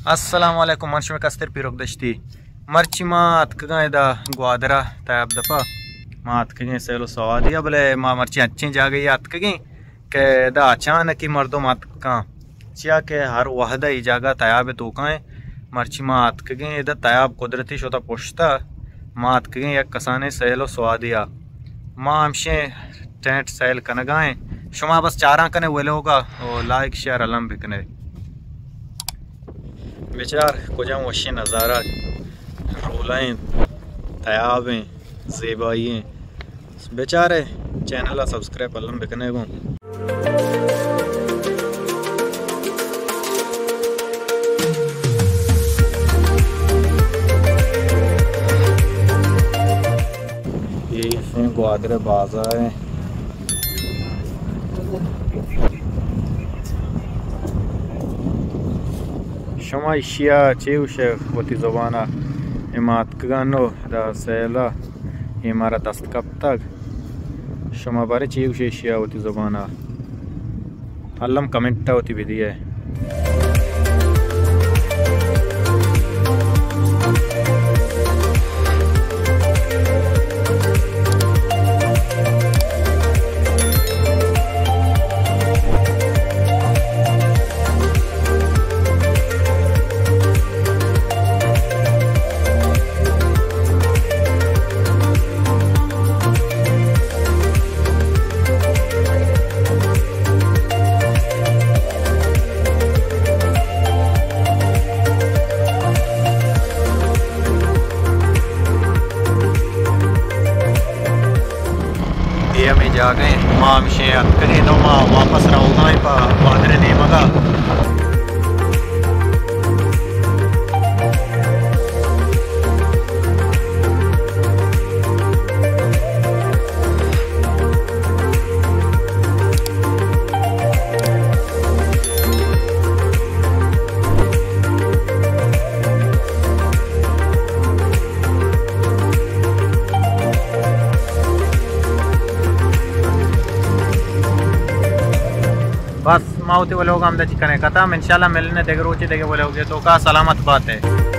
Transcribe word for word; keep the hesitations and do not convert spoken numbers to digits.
अस्सलाम वालेकुम मर्च में कस्तर पिरोक दश्ती मर्ची मात कगा इदा ग्वादरा तैब दपा मात कगे सेलो सवादिया बले मा मर्ची अच्छी जा गई आत कगे के दा अचानक ही मर्दो मात का चिया के हर वहदा ही जागा तयाब तो काए मर्ची मात कगे इदा तयाब कुदरती शोता पोश्ता मात कगे एक कसाने सेलो सवादिया माँ हमशे टेंट सेल कनगाए शुमा बस चारा कने वेले होगा और लाइक शेयर अलम बिकने बेचार कुछ वशी नज़ारा रोलाएँ तयाबें ज़ेबाइएँ बेचारे चैनल सब्सक्राइब अलम बिकने को ये ग्वादरे बाजार है। शमा इशिया चेउशे वती ज़बाना इमात कगानो दा सेला इमारा दस्त कब तक शमा बारे चेउशे इशिया वती ज़बाना अल्लम कमेंटा वती विधि है। में जा गए माँ मिशे करें तो माँ वापस रहूँगा पा वादरे नहीं मगा बस माउती बोले होगा हम चिकन है कथा इंशाल्लाह मिलने देख रोचे देखे बोले होगे तो का सलामत बात है।